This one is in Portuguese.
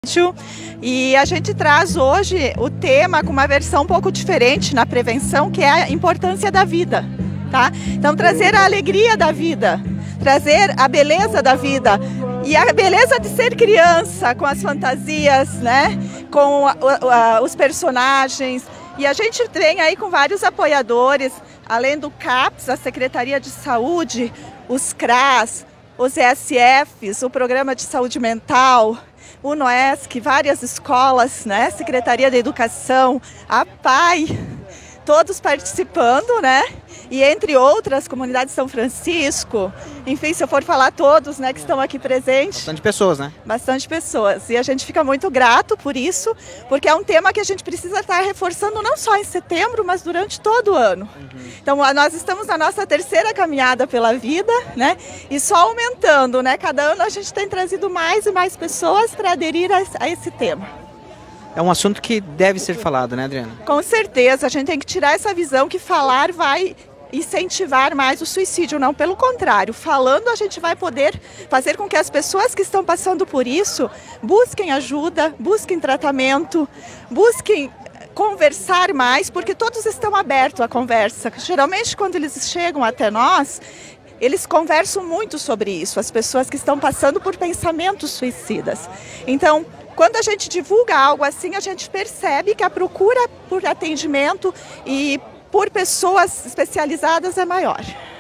E a gente traz hoje o tema com uma versão um pouco diferente na prevenção, que é a importância da vida, tá? Então trazer a alegria da vida, trazer a beleza da vida e a beleza de ser criança, com as fantasias, né? Com os personagens. E a gente vem aí com vários apoiadores, além do CAPS, a Secretaria de Saúde, os CRAS, os ESFs, o Programa de Saúde Mental, o NOESC, várias escolas, né? Secretaria da Educação, a PAI, todos participando, né? E entre outras, comunidade de São Francisco, enfim, se eu for falar todos, né, que estão aqui presentes. Bastante pessoas, né? Bastante pessoas. E a gente fica muito grato por isso, porque é um tema que a gente precisa estar reforçando não só em setembro, mas durante todo o ano. Então, nós estamos na nossa terceira caminhada pela vida, né? E só aumentando, né? Cada ano a gente tem trazido mais e mais pessoas para aderir a esse tema. É um assunto que deve ser falado, né, Adriana? Com certeza, a gente tem que tirar essa visão que falar vai incentivar mais o suicídio, não, pelo contrário, falando a gente vai poder fazer com que as pessoas que estão passando por isso busquem ajuda, busquem tratamento, busquem conversar mais, porque todos estão abertos à conversa. Geralmente quando eles chegam até nós, eles conversam muito sobre isso, as pessoas que estão passando por pensamentos suicidas. Então, quando a gente divulga algo assim, a gente percebe que a procura por atendimento e por pessoas especializadas é maior.